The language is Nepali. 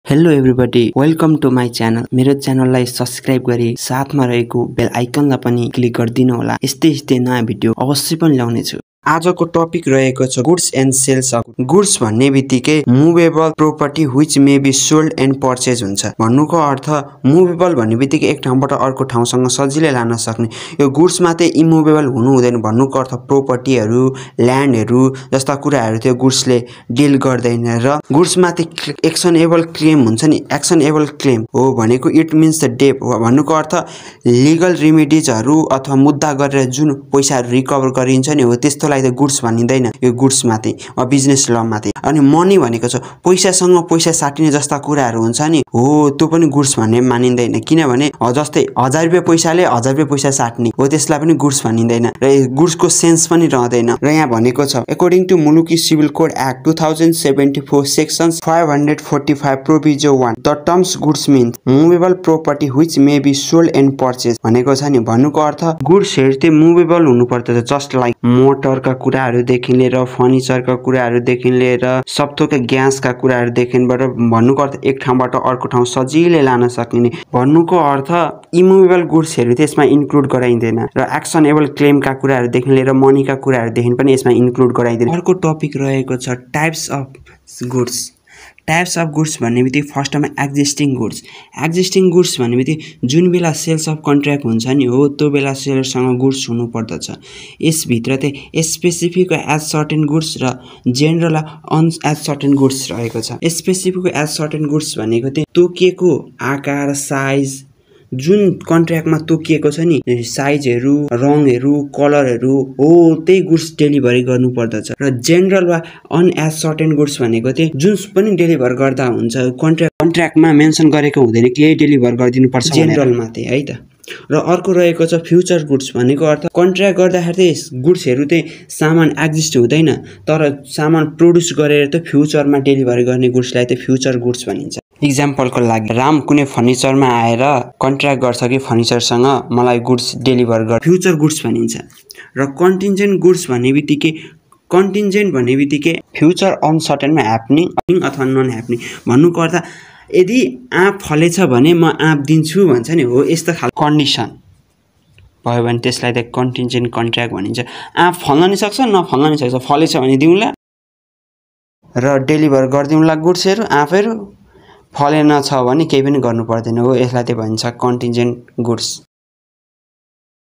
Hello everybody welcome to my channel. मेरो च्यानललाई सब्स्क्राइब गरी साथमा रहेको बेल आइकनलाई पनि क्लिक गरिदिनु होला। यस्तै नयाँ भिडियो अवश्य पनि ल्याउने छु। आजको टपिक रहेको छ goods and sales of goods भन्ने बित्तिकै movable property which may be sold and purchase हुन्छ। भन्नुको अर्थ मुभेबल भन्ने बित्तिकै एक ठाउँबाट अर्को ठाउँसँग सजिलै लान सक्ने, यो गुड्स मात्रै इमुभेबल हुनु हुँदैन। भन्नुको अर्थ प्रोपर्टीहरू, ल्यान्डहरू जस्ता कुराहरू त्यो गुड्सले डिल गर्दैन र गुड्स माथि एक्सनेबल क्लेम हुन्छ नि, एक्सनेबल क्लेम हो भनेको इट मिन्स द डेप हो। भन्नुको अर्थ लिगल रेमेडिजहरू अथवा मुद्दा गरेर जुन पैसाहरू रिकभर गरिन्छ नि हो, त्यस्तोलाई त गुड्स भनिँदैन। यो गुड्स माथि बिजनेस ल माथि। अनि मनी भनेको छ पैसासँग पैसा साटिने जस्ता कुराहरू हुन्छ नि हो, त्यो पनि गुड्स भन्ने मानिँदैन। किनभने जस्तै 1000 रुपियाँ पैसाले 1000 रुपियाँ पैसा साट्ने हो, त्यसलाई पनि गुड्स भनिँदैन र गुड्सको सेन्स पनि रहँदैन। र यहाँ भनेको छ according to Muluki civil code act 2074 sections 545 proviso 1 the terms goods means movable property which may be sold and purchase भनेको छ नि। भन्नुको अर्थ गुड्सहरू चाहिँ मुभेबल हुनुपर्दछ, जस्ट लाइक मोटरका कुराहरूदेखि लिएर फर्निचरका कुराहरूदेखि लिएर सब थोक ग्यासका कुराहरूदेखिबाट भन्नुको अर्थ एक ठाउँबाट अर्को ठाउँ सजिलै लान सकिने। भन्नुको अर्थ इमुभेबल गुड्सहरू त्यसमा इन्क्लुड गराइँदैन र एक्सनेबल क्लेमका कुराहरूदेखि लिएर मनीका कुराहरूदेखि पनि यसमा इन्क्लुड गराइँदैन। अर्को टपिक रहेको छ types of goods. Types of goods भन्ने बित्तिकै फर्स्टमा एक्जिस्टिङ गुड्स। एक्जिस्टिङ गुड्स भन्ने बित्तिकै जुन बेला सेल्स अफ कन्ट्र्याक्ट हुन्छ नि हो, त्यो बेला सेलरसँग गुड्स हुनुपर्दछ। यसभित्र चाहिँ स्पेसिफिक एज सर्टेन गुड्स र general on as certain goods रहेको छ। स्पेसिफिक एज सर्टेन गुड्स भनेको चाहिँ तोकिएको आकार, साइज, जुन कन्ट्र्याक्टमा तोकिएको छ नि साइजहरू, रङहरू, कलरहरू हो, त्यही गुड्स डेलिभरी गर्नुपर्दछ। र जेनरल वा अन एज सर्टेन गुड्स भनेको चाहिँ जुन पनि डेलिभर गर्दा हुन्छ, कन्ट्र्याक्टमा मेन्सन गरेको हुँदैन कि यही डेलिभर गरिदिनुपर्छ जेनरलमा चाहिँ है त। र अर्को रहेको छ फ्युचर गुड्स भनेको अर्थ कन्ट्र्याक्ट गर्दाखेरि चाहिँ गुड्सहरू चाहिँ सामान एक्जिस्ट हुँदैन, तर सामान प्रड्युस गरेर त फ्युचरमा डेलिभरी गर्ने गुड्सलाई चाहिँ फ्युचर गुड्स भनिन्छ। इक्जाम्पलको लागि राम कुनै फर्निचरमा आएर कन्ट्र्याक्ट गर्छ कि फर्निचरसँग मलाई गुड्स डेलिभर गर, फ्युचर गुड्स भनिन्छ। र कन्टिन्जेन्ट गुड्स भन्ने बित्तिकै कन्टिन्जेन्ट भन्ने बित्तिकै फ्युचर अनसर्टेनमा ह्यापनिङ अथवा नन ह्यापनिङ। भन्नुको अर्थ यदि आँप फलेछ भने म आँप दिन्छु भन्छ नि हो, यस्तो खालको कन्डिसन भयो भने त्यसलाई त कन्टिन्जेन्ट कन्ट्र्याक्ट भनिन्छ। आँप फल्न नि सक्छ, नफल्न नि सक्छ, फलेछ भने दिउँला र डेलिभर गरिदिउँला गुड्सहरू, आँपहरू फलेन छ भने केही पनि गर्नु पर्दैन हो, यसलाई चाहिँ भनिन्छ कन्टिन्जेन्ट गुड्स।